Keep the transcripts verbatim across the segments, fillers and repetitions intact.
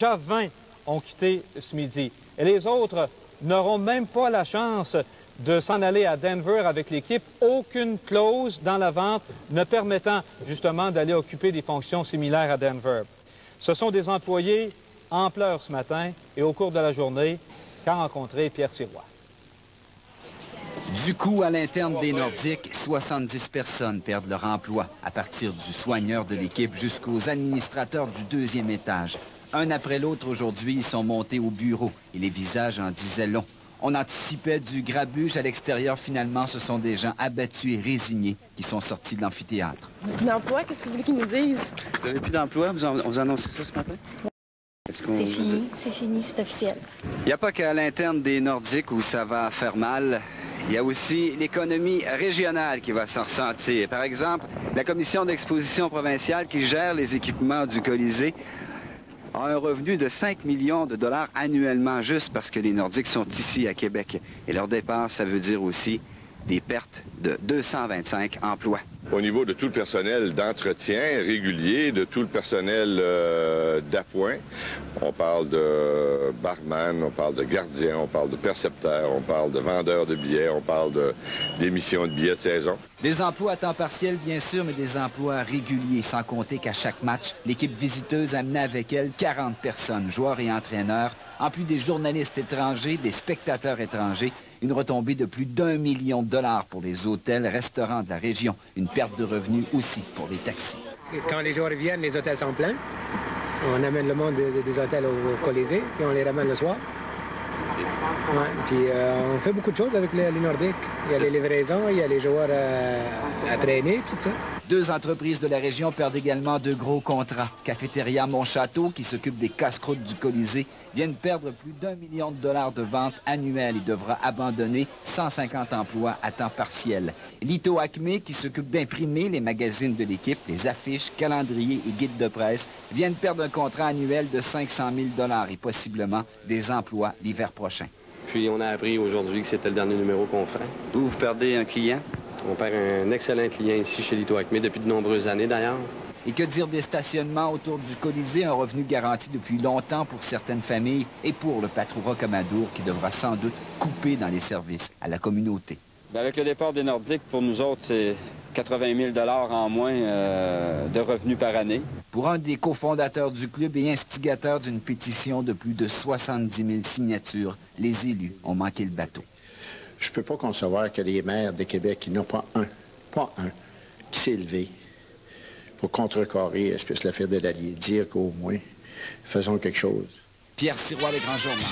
Déjà vingt ont quitté ce midi. Et les autres n'auront même pas la chance de s'en aller à Denver avec l'équipe. Aucune clause dans la vente ne permettant justement d'aller occuper des fonctions similaires à Denver. Ce sont des employés en pleurs ce matin et au cours de la journée qu'a rencontré Pierre Sirois. Du coup, à l'interne des Nordiques, soixante-dix personnes perdent leur emploi, à partir du soigneur de l'équipe jusqu'aux administrateurs du deuxième étage. Un après l'autre, aujourd'hui, ils sont montés au bureau et les visages en disaient long. On anticipait du grabuge à l'extérieur. Finalement, ce sont des gens abattus et résignés qui sont sortis de l'amphithéâtre. D'emploi, qu'est-ce que vous voulez qu'ils nous disent? Vous n'avez plus d'emploi? Vous, en, vous annoncez ça ce matin? C'est fini, c'est fini, c'est officiel. Il n'y a pas qu'à l'interne des Nordiques où ça va faire mal. Il y a aussi l'économie régionale qui va s'en ressentir. Par exemple, la commission d'exposition provinciale qui gère les équipements du Colisée a un revenu de cinq millions de dollars annuellement juste parce que les Nordiques sont ici à Québec. Et leur départ, ça veut dire aussi des pertes de deux cent vingt-cinq emplois. Au niveau de tout le personnel d'entretien régulier, de tout le personnel euh, d'appoint, on parle de barman, on parle de gardien, on parle de percepteur, on parle de vendeur de billets, on parle d'émissions de, de billets de saison. Des emplois à temps partiel, bien sûr, mais des emplois réguliers, sans compter qu'à chaque match, l'équipe visiteuse amenait avec elle quarante personnes, joueurs et entraîneurs, en plus des journalistes étrangers, des spectateurs étrangers, une retombée de plus d'un million de dollars pour les hôtels, restaurants de la région, une perte de revenus aussi pour les taxis. Quand les joueurs viennent, les hôtels sont pleins. On amène le monde des, des hôtels au Colisée, puis on les ramène le soir. Ouais, puis euh, on fait beaucoup de choses avec les, les Nordiques. Il y a les livraisons, il y a les joueurs à, à traîner, puis tout. Deux entreprises de la région perdent également de gros contrats. Cafétéria Montchâteau, qui s'occupe des casse-croûtes du Colisée, vient de perdre plus d'un million de dollars de ventes annuelles et devra abandonner cent cinquante emplois à temps partiel. Lito Acme, qui s'occupe d'imprimer les magazines de l'équipe, les affiches, calendriers et guides de presse, vient de perdre un contrat annuel de cinq cent mille dollars et possiblement des emplois l'hiver prochain. Puis on a appris aujourd'hui que c'était le dernier numéro qu'on ferait. Vous, vous perdez un client? On perd un excellent client ici chez Lito Acme depuis de nombreuses années d'ailleurs. Et que dire des stationnements autour du Colisée, un revenu garanti depuis longtemps pour certaines familles et pour le Patro Rocamadour qui devra sans doute couper dans les services à la communauté. Bien, avec le départ des Nordiques, pour nous autres, c'est quatre-vingt mille dollars en moins euh, de revenus par année. Pour un des cofondateurs du club et instigateur d'une pétition de plus de soixante-dix mille signatures, les élus ont manqué le bateau. Je ne peux pas concevoir que les maires de Québec, qui n'ont pas un, pas un, qui s'est élevé pour contrecarrer espèce l'affaire de l'Allier, dire qu'au moins, faisons quelque chose. Pierre Sirois, Le Grand Journal.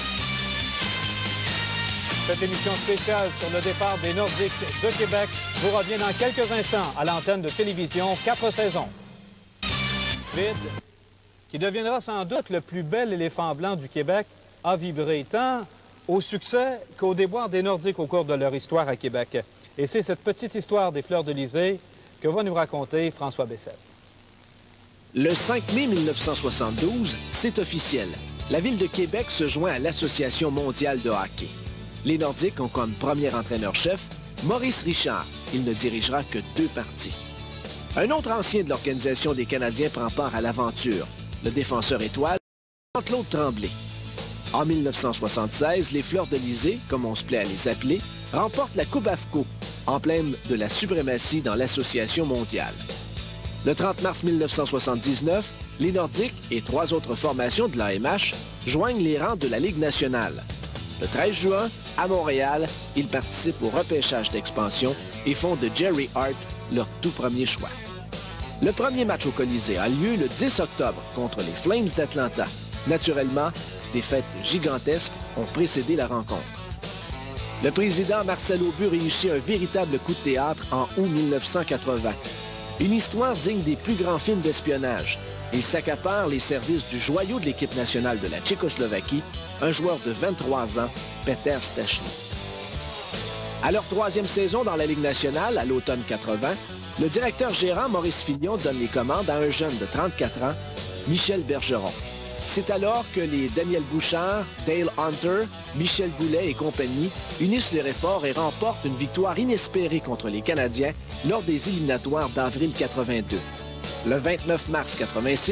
Cette émission spéciale sur le départ des Nordiques de Québec vous revient dans quelques instants à l'antenne de télévision Quatre Saisons. Vide, qui deviendra sans doute le plus bel éléphant blanc du Québec, a vibré tant au succès qu'au déboire des Nordiques au cours de leur histoire à Québec. Et c'est cette petite histoire des Fleurs-de-Lysée que va nous raconter François Bessette. Le cinq mai mille neuf cent soixante-douze, c'est officiel. La Ville de Québec se joint à l'Association mondiale de hockey. Les Nordiques ont comme premier entraîneur-chef Maurice Richard. Il ne dirigera que deux parties. Un autre ancien de l'Organisation des Canadiens prend part à l'aventure, le défenseur étoile Jean-Claude Tremblay. En mille neuf cent soixante-seize, les Fleurs-de-Lysée, comme on se plaît à les appeler, remportent la Coupe AFCO, emblème de la suprématie dans l'Association mondiale. Le trente mars mille neuf cent soixante-dix-neuf, les Nordiques et trois autres formations de l'A M H joignent les rangs de la Ligue nationale. Le treize juin, à Montréal, ils participent au repêchage d'expansion et font de Jerry Hart leur tout premier choix. Le premier match au Colisée a lieu le dix octobre contre les Flames d'Atlanta. Naturellement, des fêtes gigantesques ont précédé la rencontre. Le président Marcel Aubu réussit un véritable coup de théâtre en août mille neuf cent quatre-vingts. Une histoire digne des plus grands films d'espionnage. Il s'accapare les services du joyau de l'équipe nationale de la Tchécoslovaquie, un joueur de vingt-trois ans, Peter Stachny. À leur troisième saison dans la Ligue nationale, à l'automne quatre-vingts, le directeur gérant Maurice Fillon donne les commandes à un jeune de trente-quatre ans, Michel Bergeron. C'est alors que les Daniel Bouchard, Dale Hunter, Michel Goulet et compagnie unissent les efforts et remportent une victoire inespérée contre les Canadiens lors des éliminatoires d'avril quatre-vingt-deux. Le vingt-neuf mars quatre-vingt-six,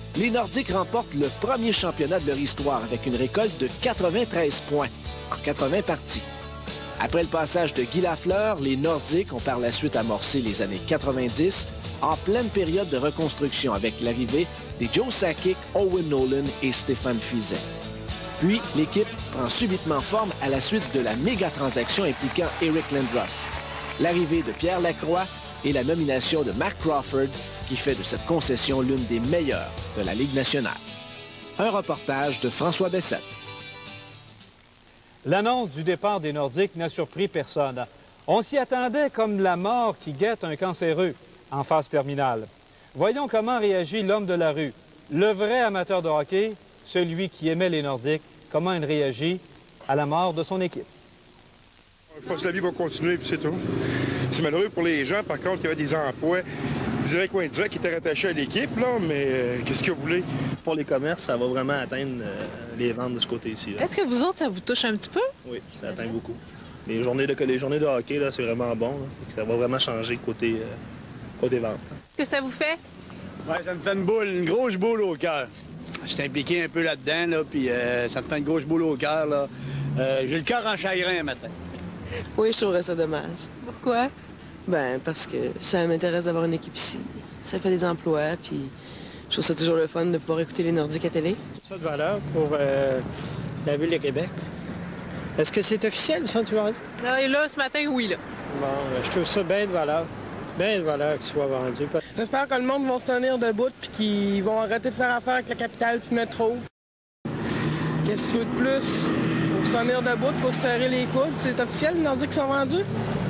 les Nordiques remportent le premier championnat de leur histoire avec une récolte de quatre-vingt-treize points en quatre-vingts parties. Après le passage de Guy Lafleur, les Nordiques ont par la suite amorcé les années quatre-vingt-dix en pleine période de reconstruction avec l'arrivée des Joe Sakic, Owen Nolan et Stéphane Fiset. Puis, l'équipe prend subitement forme à la suite de la méga-transaction impliquant Eric Lindros, l'arrivée de Pierre Lacroix et la nomination de Mark Crawford qui fait de cette concession l'une des meilleures de la Ligue nationale. Un reportage de François Bessette. L'annonce du départ des Nordiques n'a surpris personne. On s'y attendait comme la mort qui guette un cancéreux en phase terminale. Voyons comment réagit l'homme de la rue, le vrai amateur de hockey, celui qui aimait les Nordiques, comment il réagit à la mort de son équipe. Je pense que la vie va continuer, puis c'est tout. C'est malheureux pour les gens, par contre, il y avait des emplois directs ou indirects qui étaient rattachés à l'équipe, là, mais euh, qu'est-ce que vous voulez? Pour les commerces, ça va vraiment atteindre euh, les ventes de ce côté-ci. Est-ce que vous autres, ça vous touche un petit peu? Oui, ça atteint beaucoup. Les journées de, les journées de hockey, là, c'est vraiment bon. Là. Ça va vraiment changer côté, euh, côté vente. Qu'est-ce que ça vous fait? Oui, ça me fait une boule, une grosse boule au cœur. Je suis impliqué un peu là-dedans, là, puis euh, ça me fait une grosse boule au cœur, là. Euh, j'ai le cœur en chagrin un matin. Oui, je trouverais ça dommage. Pourquoi? Ben, parce que ça m'intéresse d'avoir une équipe ici. Ça fait des emplois, puis je trouve ça toujours le fun de pouvoir écouter les Nordiques à télé. Ça de valeur pour euh, la Ville de Québec. Est-ce que c'est officiel, ça, tu vas dire? Non, et là, ce matin, oui, là. Bon, ben, je trouve ça bien de valeur. Bien de valeur qu'il soit vendu. J'espère que le monde va se tenir debout, puis qu'ils vont arrêter de faire affaire avec la capitale puis le métro. Qu'est-ce que tu veux de plus? Pour se tenir debout, pour se serrer les coudes. C'est officiel, les Nordiques qui sont vendus?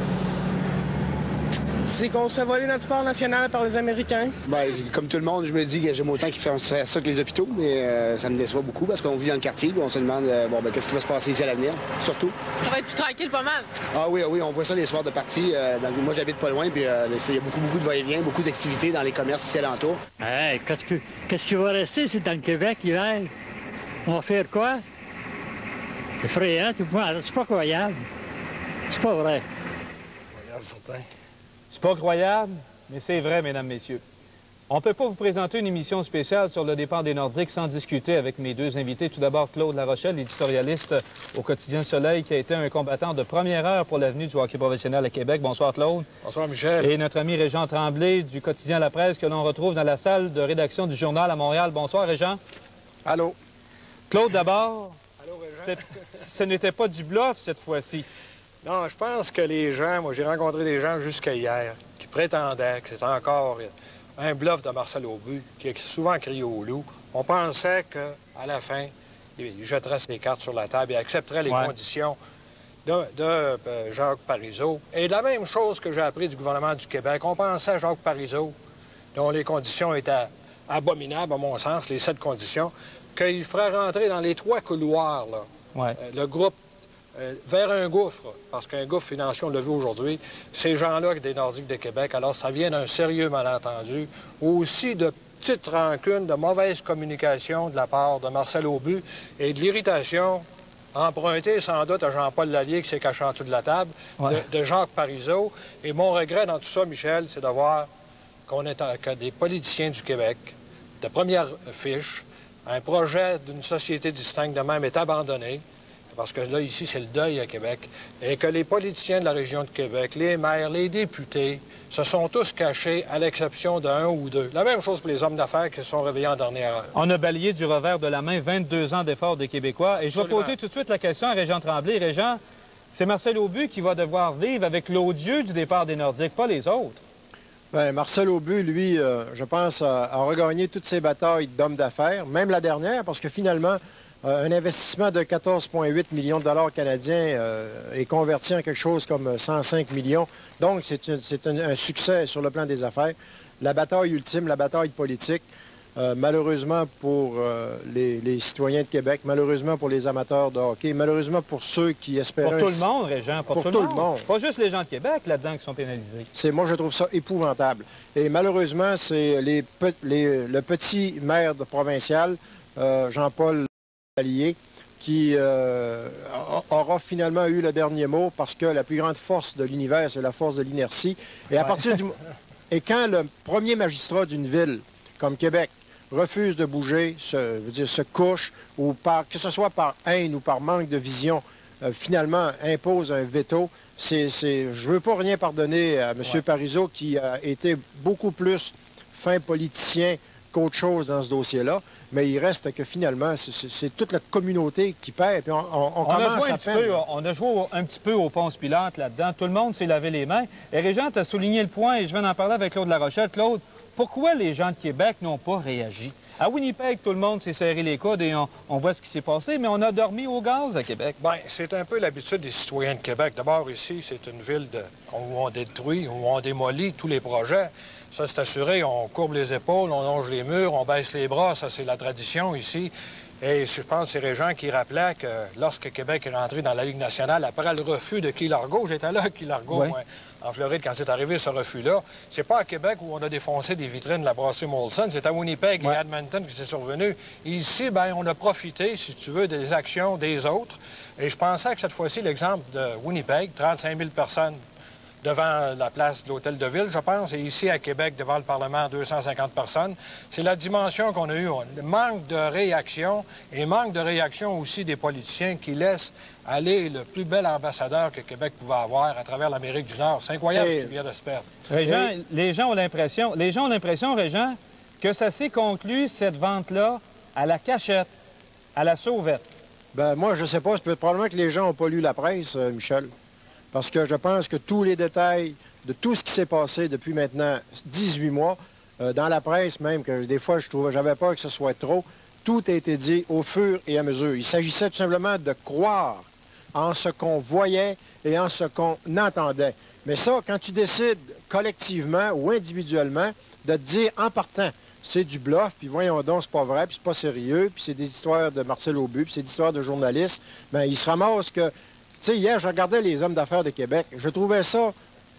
C'est qu'on se fait voler notre sport national par les Américains. Bien, comme tout le monde, je me dis que j'aime autant qu'ils fassent faire ça que les hôpitaux, mais euh, ça me déçoit beaucoup parce qu'on vit dans le quartier et on se demande euh, bon, ben, qu'est-ce qui va se passer ici à l'avenir, surtout. Ça va être plus tranquille pas mal. Ah oui, oui, on voit ça les soirs de partie. Euh, dans... Moi, j'habite pas loin, puis euh, il y a beaucoup, beaucoup de va-et-vient, beaucoup d'activités dans les commerces ici alentours. Hey, qu'est-ce, que... qu'est-ce qui va rester, c'est dans le Québec l'hiver? On va faire quoi? C'est effrayant, c'est pas croyable. C'est pas vrai. Regarde, certain. C'est pas croyable, mais c'est vrai, mesdames, messieurs. On ne peut pas vous présenter une émission spéciale sur le départ des Nordiques sans discuter avec mes deux invités. Tout d'abord, Claude Larochelle, éditorialiste au quotidien Soleil, qui a été un combattant de première heure pour l'avenue du hockey professionnel à Québec. Bonsoir, Claude. Bonsoir, Michel. Et notre ami Régent Tremblay du quotidien La Presse, que l'on retrouve dans la salle de rédaction du Journal à Montréal. Bonsoir, Régent. Allô. Claude, d'abord. Allô, Régent. Ce n'était pas du bluff cette fois-ci. Non, je pense que les gens, moi j'ai rencontré des gens jusqu'à hier qui prétendaient que c'était encore un bluff de Marcel Aubut qui a souvent crié au loup. On pensait qu'à la fin, il jetterait ses cartes sur la table et accepterait les ouais. conditions de, de euh, Jacques Parizeau. Et la même chose que j'ai appris du gouvernement du Québec. On pensait à Jacques Parizeau, dont les conditions étaient abominables, à mon sens, les sept conditions, qu'il ferait rentrer dans les trois couloirs, là, ouais. euh, le groupe Euh, vers un gouffre, parce qu'un gouffre financier, on l'a vu aujourd'hui, ces gens-là des Nordiques de Québec, alors ça vient d'un sérieux malentendu, aussi de petites rancunes, de mauvaise communication de la part de Marcel Aubut et de l'irritation empruntée sans doute à Jean-Paul Lallier qui s'est caché en dessous de la table, ouais. de, de Jacques Parizeau. Et mon regret dans tout ça, Michel, c'est de voir qu'on est en, que des politiciens du Québec, de première fiche, un projet d'une société distincte de même est abandonné. Parce que là, ici, c'est le deuil à Québec, et que les politiciens de la région de Québec, les maires, les députés, se sont tous cachés, à l'exception d'un ou deux. La même chose pour les hommes d'affaires qui se sont réveillés en dernière heure. On a balayé du revers de la main vingt-deux ans d'efforts des Québécois. Et Absolument. Je vais poser tout de suite la question à Régent Tremblay. Régent, c'est Marcel Aubut qui va devoir vivre avec l'odieux du départ des Nordiques, pas les autres. Bien, Marcel Aubut, lui, euh, je pense, a, a regagné toutes ses batailles d'hommes d'affaires, même la dernière, parce que finalement, Euh, un investissement de quatorze virgule huit millions de dollars canadiens euh, est converti en quelque chose comme cent cinq millions. Donc, c'est un, un succès sur le plan des affaires. La bataille ultime, la bataille politique, euh, malheureusement pour euh, les, les citoyens de Québec, malheureusement pour les amateurs de hockey, malheureusement pour ceux qui espéraient... Pour tout le monde, Régent, pour, pour tout, tout le monde. monde. C'est pas juste les gens de Québec là-dedans qui sont pénalisés. C'est, moi, je trouve ça épouvantable. Et malheureusement, c'est les, les, le petit maire de provincial, euh, Jean-Paul Lallier, qui euh, aura finalement eu le dernier mot parce que la plus grande force de l'univers, c'est la force de l'inertie. Et à ouais. partir du... Et quand le premier magistrat d'une ville comme Québec refusent de bouger, se, je veux dire, se couchent, ou par, que ce soit par haine ou par manque de vision, euh, finalement imposent un veto. C'est, c'est, je ne veux pas rien pardonner à M. Ouais. Parizeau, qui a été beaucoup plus fin politicien qu'autre chose dans ce dossier-là, mais il reste que finalement, c'est toute la communauté qui perd. Puis on, on, on, on, commence a joué un à petit peu, on a joué un petit peu au Ponce Pilate là-dedans. Tout le monde s'est lavé les mains. Et Régent, tu as souligné le point, et je viens d'en parler avec Claude Larochelle. Claude, pourquoi les gens de Québec n'ont pas réagi? À Winnipeg, tout le monde s'est serré les coudes et on, on voit ce qui s'est passé, mais on a dormi au gaz à Québec. Bien, c'est un peu l'habitude des citoyens de Québec. D'abord, ici, c'est une ville de, où on détruit, où on démolit tous les projets. Ça, c'est assuré, on courbe les épaules, on longe les murs, on baisse les bras. Ça, c'est la tradition ici. Et je pense que c'est Régent qui rappelait que lorsque Québec est rentré dans la Ligue nationale, après le refus de Guy Largaud, j'étais là, Guy Largaud, oui. moi, en Floride, quand c'est arrivé ce refus-là, c'est pas à Québec où on a défoncé des vitrines de la brasserie Molson, c'est à Winnipeg oui. et Edmonton que c'est survenu. Ici, bien, on a profité, si tu veux, des actions des autres. Et je pensais que cette fois-ci, l'exemple de Winnipeg, trente-cinq mille personnes devant la place de l'Hôtel de Ville, je pense, et ici à Québec, devant le Parlement, deux cent cinquante personnes. C'est la dimension qu'on a eue. Manque de réaction et manque de réaction aussi des politiciens qui laissent aller le plus bel ambassadeur que Québec pouvait avoir à travers l'Amérique du Nord. C'est incroyable hey. ce qui vient de se perdre. Régent, hey. les gens ont l'impression, les gens ont l'impression, Régent, que ça s'est conclu, cette vente-là, à la cachette, à la sauvette. Ben moi, je sais pas. C'est probablement que les gens n'ont pas lu la presse, euh, Michel. Parce que je pense que tous les détails de tout ce qui s'est passé depuis maintenant dix-huit mois, euh, dans la presse même, que des fois je trouvais, j'avais peur que ce soit trop, tout a été dit au fur et à mesure. Il s'agissait tout simplement de croire en ce qu'on voyait et en ce qu'on entendait. Mais ça, quand tu décides collectivement ou individuellement de te dire en partant, c'est du bluff, puis voyons donc, c'est pas vrai, puis c'est pas sérieux, puis c'est des histoires de Marcel Aubu, puis c'est des histoires de journalistes, bien, il se ramasse que... Tu sais, hier, je regardais les hommes d'affaires de Québec. Je trouvais ça,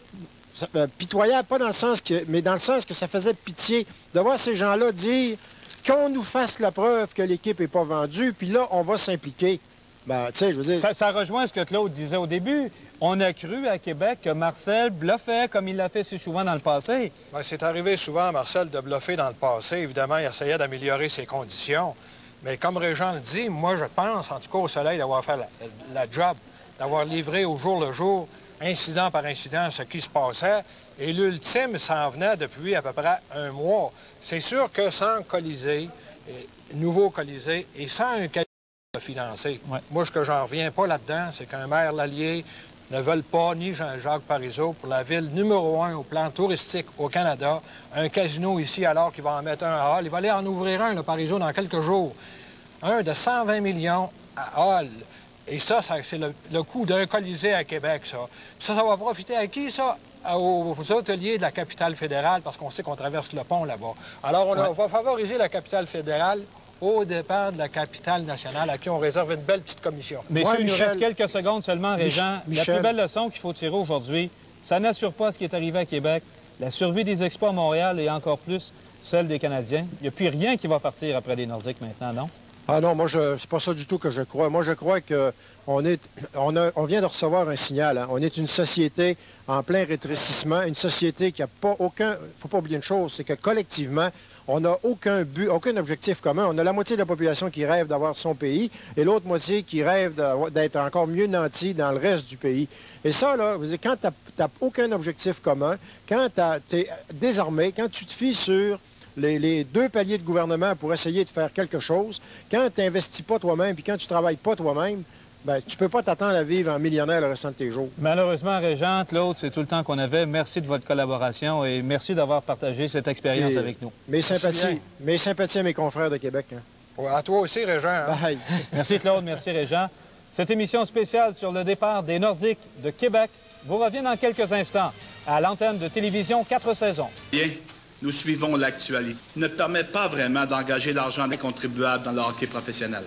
ça euh, pitoyable, pas dans le sens que, mais dans le sens que ça faisait pitié de voir ces gens-là dire qu'on nous fasse la preuve que l'équipe n'est pas vendue, puis là, on va s'impliquer. Ben, tu sais, je veux dire... Ça, ça rejoint ce que Claude disait au début. On a cru à Québec que Marcel bluffait comme il l'a fait si souvent dans le passé. Bien, c'est arrivé souvent à Marcel de bluffer dans le passé. Évidemment, il essayait d'améliorer ses conditions. Mais comme Régent le dit, moi, je pense, en tout cas au Soleil, d'avoir fait la, la job, d'avoir livré au jour le jour, incident par incident, ce qui se passait. Et l'ultime s'en venait depuis à peu près un mois. C'est sûr que sans Colisée, nouveau Colisée, et sans un Colisée financé, ouais. moi, ce que j'en reviens pas là-dedans, c'est qu'un maire l'Allier ne veulent pas, ni Jean-Jacques Parizeau, pour la ville numéro un au plan touristique au Canada, un casino ici, alors qu'il va en mettre un à Hall. Il va aller en ouvrir un, le Parizeau, dans quelques jours. Un de cent vingt millions à Hall. Et ça, ça c'est le, le coût d'un Colisée à Québec, ça. Ça, ça va profiter à qui, ça? Aux, aux hôteliers de la capitale fédérale, parce qu'on sait qu'on traverse le pont là-bas. Alors, on, a, ouais. on va favoriser la capitale fédérale au départ de la capitale nationale, à qui on réserve une belle petite commission. Messieurs, ouais, il Michel... nous reste quelques secondes seulement, Régent. Mich... La plus belle leçon qu'il faut tirer aujourd'hui, ça n'assure pas ce qui est arrivé à Québec. La survie des Expos à Montréal et encore plus celle des Canadiens. Il n'y a plus rien qui va partir après les Nordiques maintenant, non? Ah non, moi, je c'est pas ça du tout que je crois. Moi, je crois qu'on est, on, a, on vient de recevoir un signal. Hein. On est une société en plein rétrécissement, une société qui n'a pas aucun... Il ne faut pas oublier une chose, c'est que collectivement, on n'a aucun but, aucun objectif commun. On a la moitié de la population qui rêve d'avoir son pays et l'autre moitié qui rêve d'être encore mieux nanti dans le reste du pays. Et ça, là, vous savez, quand tu n'as aucun objectif commun, quand tu es désarmé, quand tu te fies sur... Les, les deux paliers de gouvernement pour essayer de faire quelque chose, quand tu n'investis pas toi-même puis quand tu ne travailles pas toi-même, ben, tu ne peux pas t'attendre à vivre en millionnaire le restant de tes jours. Malheureusement, Régent, Claude, c'est tout le temps qu'on avait. Merci de votre collaboration et merci d'avoir partagé cette expérience et avec nous. Mes sympathies, mes sympathies à mes confrères de Québec. Hein. Ouais, à toi aussi, Régent. Hein? Bye. Merci, Claude. Merci, Régent. Cette émission spéciale sur le départ des Nordiques de Québec vous revient dans quelques instants à l'antenne de télévision quatre saisons. Bien. Nous suivons l'actualité. Il ne permet pas vraiment d'engager l'argent des contribuables dans le hockey professionnel.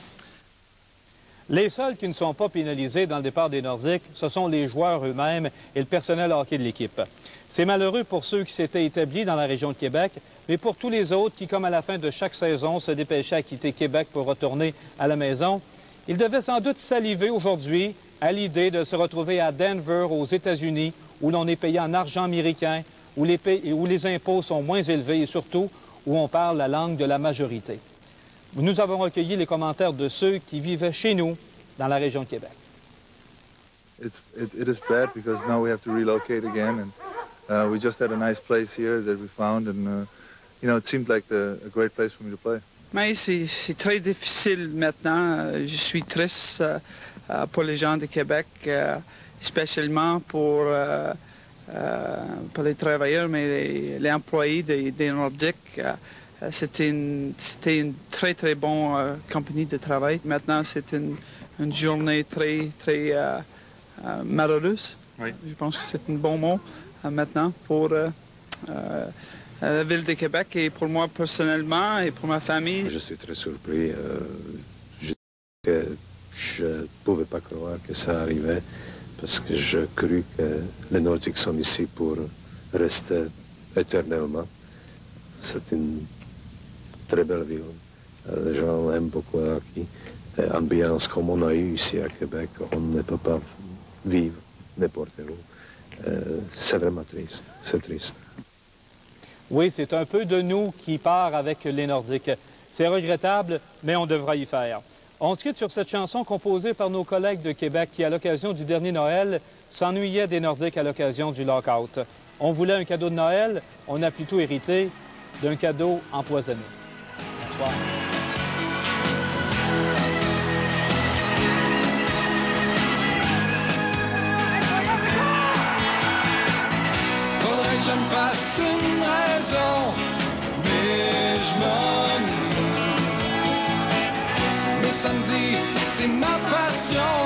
Les seuls qui ne sont pas pénalisés dans le départ des Nordiques, ce sont les joueurs eux-mêmes et le personnel hockey de l'équipe. C'est malheureux pour ceux qui s'étaient établis dans la région de Québec, mais pour tous les autres qui, comme à la fin de chaque saison, se dépêchaient à quitter Québec pour retourner à la maison, ils devaient sans doute saliver aujourd'hui à l'idée de se retrouver à Denver, aux États-Unis, où l'on est payé en argent américain, où les, pays, où les impôts sont moins élevés et surtout où on parle la langue de la majorité. Nous avons recueilli les commentaires de ceux qui vivaient chez nous, dans la région de Québec. It's, it, it is bad because now we have to relocate again, and uh, we just had a nice place here that we found, and uh, you know, it seemed like the, a great place for me to play. Mais c'est très difficile maintenant. Je suis triste euh, pour les gens de Québec, euh, spécialement pour, euh, euh, pour les travailleurs, mais les, les employés des, des Nordiques. Euh, C'était une, c'était une très, très bonne euh, compagnie de travail. Maintenant, c'est une, une journée très, très euh, euh, malheureuse. Oui. Je pense que c'est un bon mot euh, maintenant pour euh, euh, la ville de Québec et pour moi personnellement et pour ma famille. Je suis très surpris. Euh, je ne pouvais pas croire que ça arrivait parce que je crus que les Nordiques sont ici pour rester éternellement. C'est une très belle ville. Les gens aiment beaucoup le hockey. L'ambiance comme on a eu ici à Québec, on ne peut pas vivre n'importe où. Euh, c'est vraiment triste. C'est triste. Oui, c'est un peu de nous qui part avec les Nordiques. C'est regrettable, mais on devra y faire. On se quitte sur cette chanson composée par nos collègues de Québec qui, à l'occasion du dernier Noël, s'ennuyaient des Nordiques à l'occasion du lockout. On voulait un cadeau de Noël, on a plutôt hérité d'un cadeau empoisonné. Bonsoir. Faudrait que je me fasse une raison, mais je m'ennuie. Mais samedi, c'est ma passion.